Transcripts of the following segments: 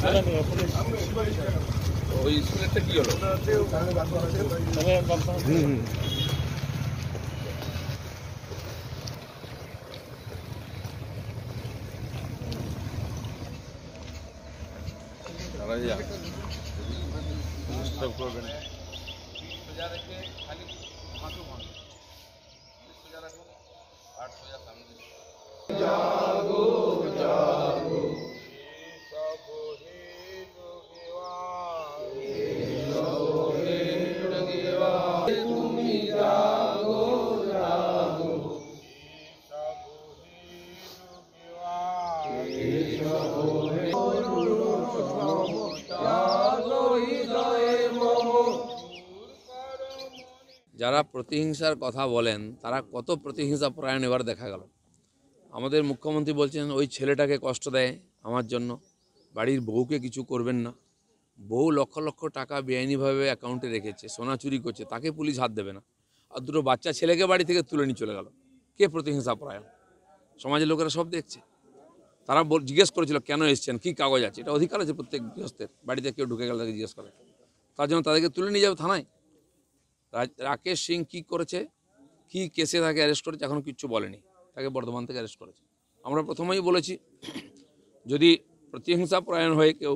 ওই স্কুলেরটা কি হলো? করবেন যারা প্রতিহিংসার কথা বলেন তারা কত প্রতিহিংসা পরায়ণ এবার দেখা গেল। আমাদের মুখ্যমন্ত্রী বলছেন ওই ছেলেটাকে কষ্ট দেয় আমার জন্য, বাড়ির বউকে কিছু করবেন না। বউ লক্ষ লক্ষ টাকা বেআইনিভাবে অ্যাকাউন্টে রেখেছে, সোনা চুরি করছে, তাকে পুলিশ হাত দেবে না, আর দুটো বাচ্চা ছেলেকে বাড়ি থেকে তুলে নিয়ে চলে গেল। কে প্রতিহিংসা পরায়ণ? সমাজের লোকেরা সব দেখছে। তারা জিজ্ঞেস করেছিল কেন এসছেন, কী কাগজ আছে। এটা অধিকার আছে প্রত্যেক গৃহস্থের, বাড়িতে কেউ ঢুকে গেলে তাকে জিজ্ঞেস করে। তার জন্য তাদেরকে তুলে নিয়ে যাবে থানায়। রাকেশ সিং কী করেছে, কী কেসে তাকে অ্যারেস্ট করেছে, এখনও কিচ্ছু বলেনি। তাকে বর্ধমান থেকে অ্যারেস্ট করেছে। আমরা প্রথমেই বলেছি যদি প্রতিহিংসা পরায়ণ হয়ে কেউ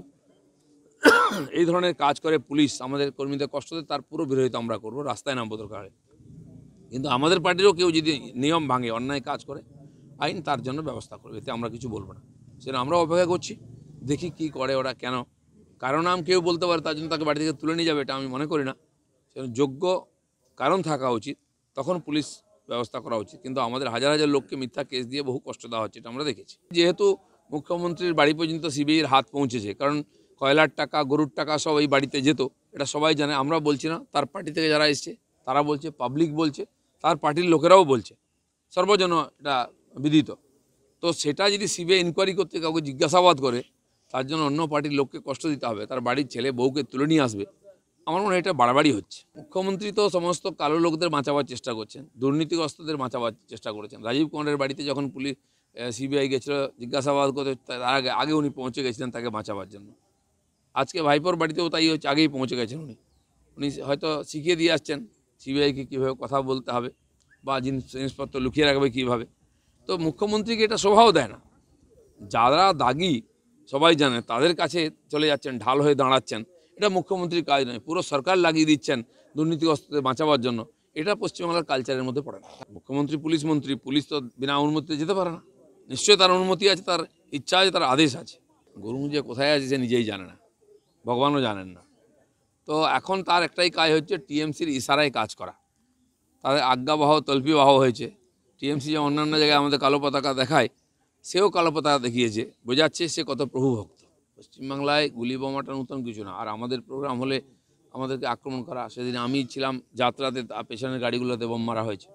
এই ধরনের কাজ করে, পুলিশ আমাদের কর্মীদের কষ্ট দেয়, তার পুরো বিরোধিতা আমরা করব, রাস্তায় নামবো দরকার হয়। কিন্তু আমাদের পার্টিরও কেউ যদি নিয়ম ভাঙে, অন্যায় কাজ করে, আইন তার জন্য ব্যবস্থা করবে, এতে আমরা কিছু বলবো না। সেটা আমরা অপেক্ষা করছি, দেখি কি করে ওরা। কেন কারণ নাম কেউ বলতে পারে, তার জন্য তাকে বাড়ি থেকে তুলে নিয়ে যাবে, এটা আমি মনে করি না। সেটা যোগ্য কারণ থাকা উচিত, তখন পুলিশ ব্যবস্থা করা উচিত। কিন্তু আমাদের হাজার হাজার লোককে মিথ্যা কেস দিয়ে বহু কষ্ট দেওয়া হচ্ছে, এটা আমরা দেখেছি। যেহেতু মুখ্যমন্ত্রীর বাড়ি পর্যন্ত সিবিআইয়ের হাত পৌঁছেছে, কারণ কয়লার টাকা, গরুর টাকা সব এই বাড়িতে যেত, এটা সবাই জানে। আমরা বলছি না, তার পার্টি থেকে যারা এসছে তারা বলছে, পাবলিক বলছে, তার পার্টির লোকেরাও বলছে, সর্বজন এটা বিদিত। তো সেটা যদি সিবিআই ইনকোয়ারি করতে কাউকে জিজ্ঞাসাবাদ করে, তার জন্য অন্য পার্টির লোককে কষ্ট দিতে হবে, তার বাড়ির ছেলে বউকে তুলে নিয়ে আসবে, আমার মনে হয় এটা বাড়াবাড়ি হচ্ছে। মুখ্যমন্ত্রী তো সমস্ত কালো লোকদের বাঁচাবার চেষ্টা করছেন, দুর্নীতিগ্রস্তদের বাঁচাবার চেষ্টা করেছেন। রাজীব কুমারের বাড়িতে যখন পুলিশ সিবিআই গেছিলো জিজ্ঞাসাবাদ করতে, তার আগে উনি পৌঁছে গেছিলেন তাকে বাঁচাবার জন্য। আজকে ভাইপোর বাড়িতেও তাই হচ্ছে, আগেই পৌঁছে গেছেন উনি হয়তো শিখিয়ে দিয়ে আসছেন সিবিআইকে কীভাবে কথা বলতে হবে বা জিনিসপত্র লুকিয়ে রাখবে কীভাবে। তো মুখ্যমন্ত্রীকে এটা শোভাও দেয় না। যারা দাগি সবাই জানে, তাদের কাছে চলে যাচ্ছেন, ঢাল হয়ে দাঁড়াচ্ছেন, এটা মুখ্যমন্ত্রীর কাজ নয়। পুরো সরকার লাগিয়ে দিচ্ছেন দুর্নীতিগ্রস্তদের বাঁচাবার জন্য, এটা পশ্চিমবাংলার কালচারের মধ্যে পড়ে না। মুখ্যমন্ত্রী পুলিশ মন্ত্রী, পুলিশ তো বিনা অনুমতিতে যেতে পারে না। নিশ্চয়ই তার অনুমতি আছে, তার ইচ্ছা আছে, তার আদেশ আছে। গরু যে কোথায় আছে সে নিজেই জানে না, ভগবানও জানেন না। তো এখন তার একটাই কাজ হচ্ছে টিএমসির ইশারায় কাজ করা। তাদের আজ্ঞাবহ তল্পিবাহ হয়েছে। টিএমসি যে অন্যান্য জায়গায় আমাদের কালো পতাকা দেখায়, সেও কালো পতাকা দেখিয়েছে, বোঝাচ্ছে সে কত প্রভুভক্ত। পশ্চিমবাংলায় গুলি বোমাটা নতুন কিছু না। আর আমাদের প্রোগ্রাম হলে আমাদেরকে আক্রমণ করা, সেদিন আমি ছিলাম যাত্রাতে, পেছনের গাড়িগুলোতে বোম মারা হয়েছে।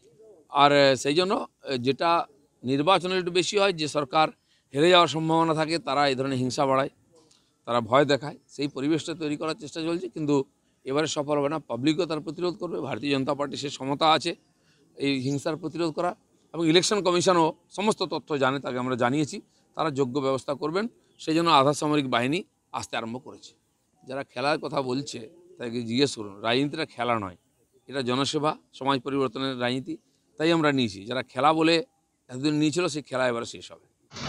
আর সেই জন্য যেটা নির্বাচনের একটু বেশি হয়, যে সরকার হেরে যাওয়ার সম্ভাবনা থাকে, তারা এই ধরনের হিংসা বাড়ায়, তারা ভয় দেখায়। সেই পরিবেশটা তৈরি করার চেষ্টা চলছে, কিন্তু এবারে সফল হবে না। পাবলিকও তার প্রতিরোধ করবে, ভারতীয় জনতা পার্টি সে ক্ষমতা আছে এই হিংসার প্রতিরোধ করা, এবং ইলেকশন কমিশনও সমস্ত তথ্য জানে, তাকে আমরা জানিয়েছি, তারা যোগ্য ব্যবস্থা করবেন। সেই জন্য আধা সামরিক বাহিনী আসতে আরম্ভ করেছে। যারা খেলার কথা বলছে তাকে জিজ্ঞেস করুন, রাজনীতিটা খেলা নয়, এটা জনসেবা, সমাজ পরিবর্তনের রাজনীতি। তাই আমরা নিয়েছি, যারা খেলা বলে এতদিন নিয়েছিল, সেই খেলা এবারে শেষ হবে।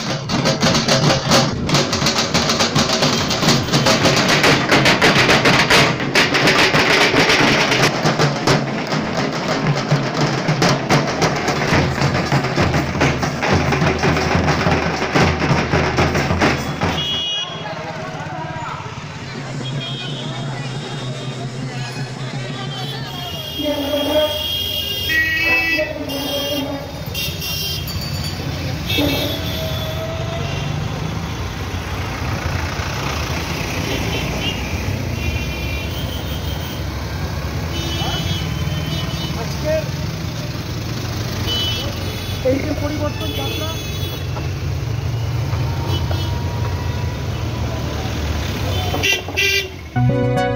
এই যে পরিবর্তন যাত্রা